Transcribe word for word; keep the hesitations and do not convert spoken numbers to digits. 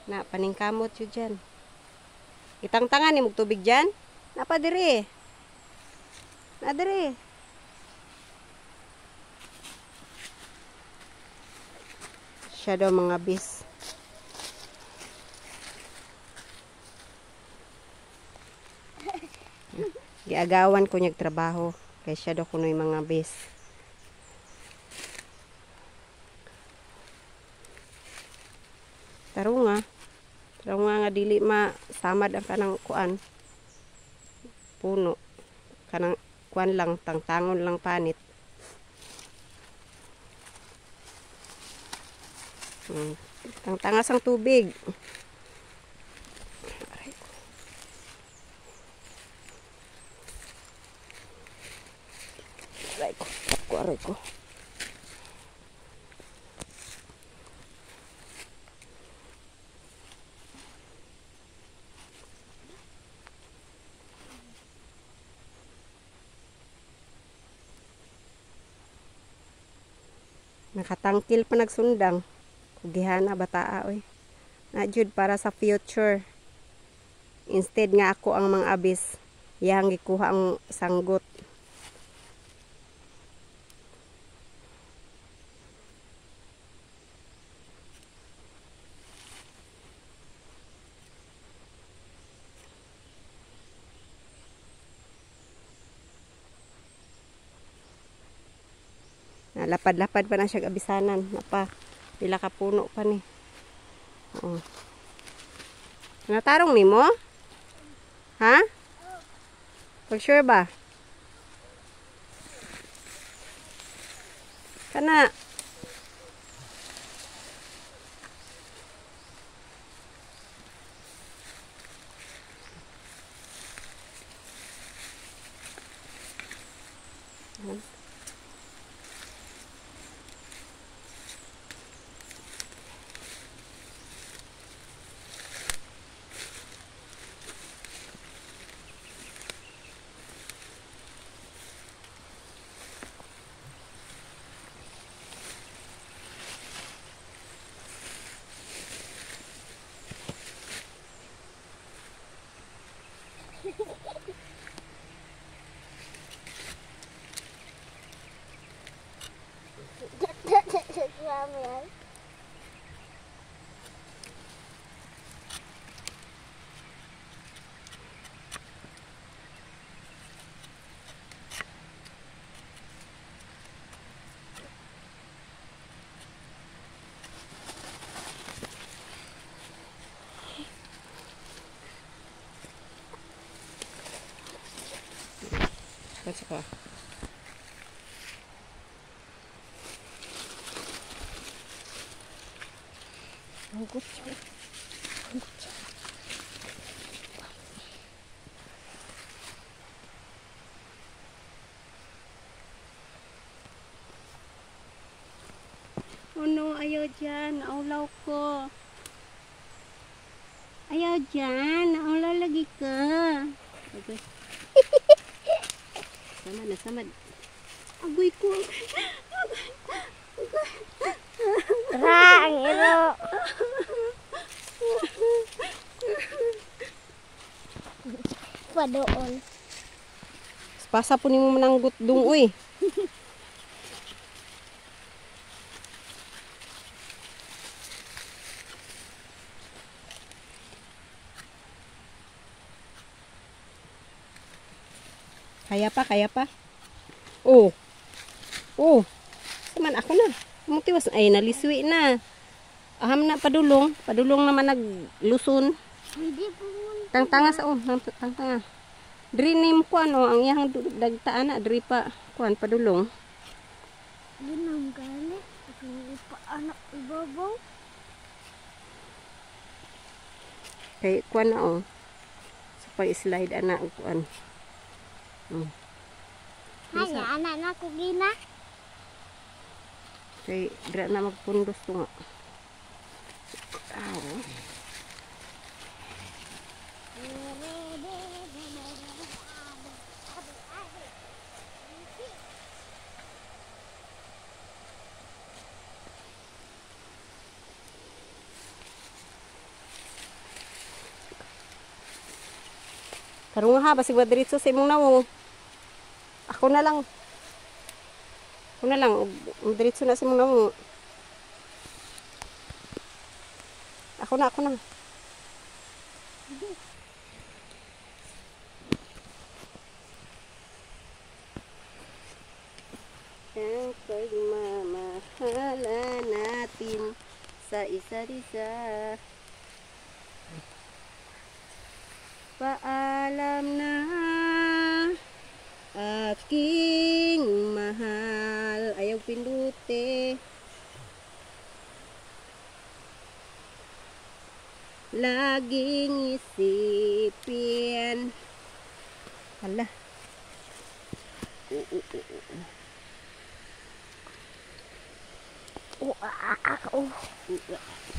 Na paningkamot yun dyan. Itang tangan ni mong tubig dyan. Napa diri. Na diri. Siya daw mga bis. Giagawan ko niyag trabaho. Kaya siya daw kuno'y mga bis. Tarunga. Tarunga nga dili masamad ang kanang kuan. Puno. Kanang kuan lang, tangtangon lang panit. Hmm. Tangtangas ang tubig. Aray ko. Aray ko. Aray ko. Nakatangkil pa nagsundang. Kugihana bataa oy. Na jud para sa future. Instead nga ako ang mga abis, yang gikuha ang sanggot. Lapad-lapad pa na siya abisanan. Napa, pila ka puno pa ni. Oo. Natarong ni mo? Ha? Pag sure ba? Kana. Hmm. Baca ka. Angkut siya. Angkut siya. Oh no, ayaw dyan. Naulaw ko. Ayaw dyan. Naulaw lagi ka. Okay. Samad na, samad. Agoy ko. Rang, ilo. Padoon. Pasa po ni mo mananggot dung, uy. Kaya pa, kaya pa. Oh. Oh. Saman ako na. Mutiwas ay naliswi na. Aham na padulong, padulong naman nagluson. Hindi po. Tangtanga sa oh, tangtanga. Diri nim ko ano, ang iyang dagtaan na diri pa kuan padulong. Ginam gani, ako pa anak ibabaw. Kay kuan na oh. Sa pa-slide ana kuan. Hmm. Hay, anak na ko gina. Kay dira na magpundos to nga. Aw. Karong ha, basig ba diretso sa imong nawong. Ako na lang. Ako na lang. ug- Diretso na sa imong nawong. Ako na, ako na. Ang pagmamahala natin sa isa't isa. Paalam na aking mahal. Ayaw pinduti. Laging isipin. Hala. Oo, oo, oo. Oh, ah, ah, oh. Oo.